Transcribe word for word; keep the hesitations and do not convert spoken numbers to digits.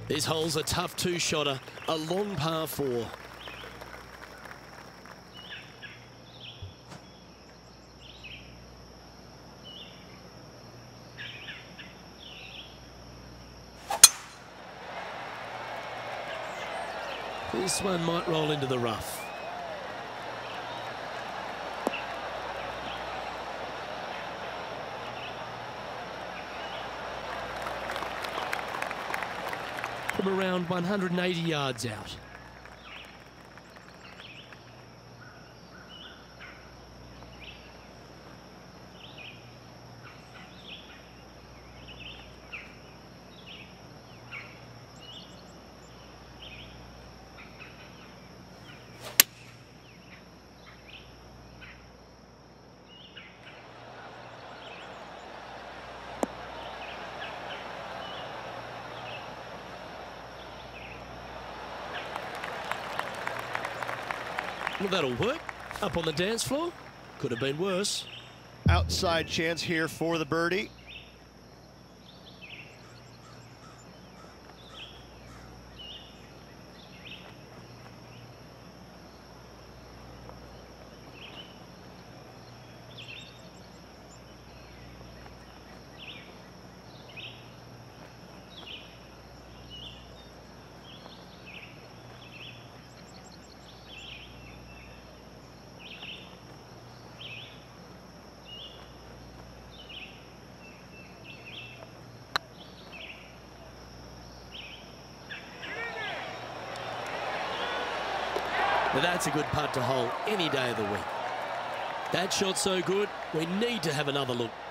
This hole's a tough two-shotter, a long par four. This one might roll into the rough. From around one hundred eighty yards out. Well, that'll work. Up on the dance floor. Could have been worse. Outside chance here for the birdie. Now that's a good putt to hole any day of the week. That shot's so good, we need to have another look.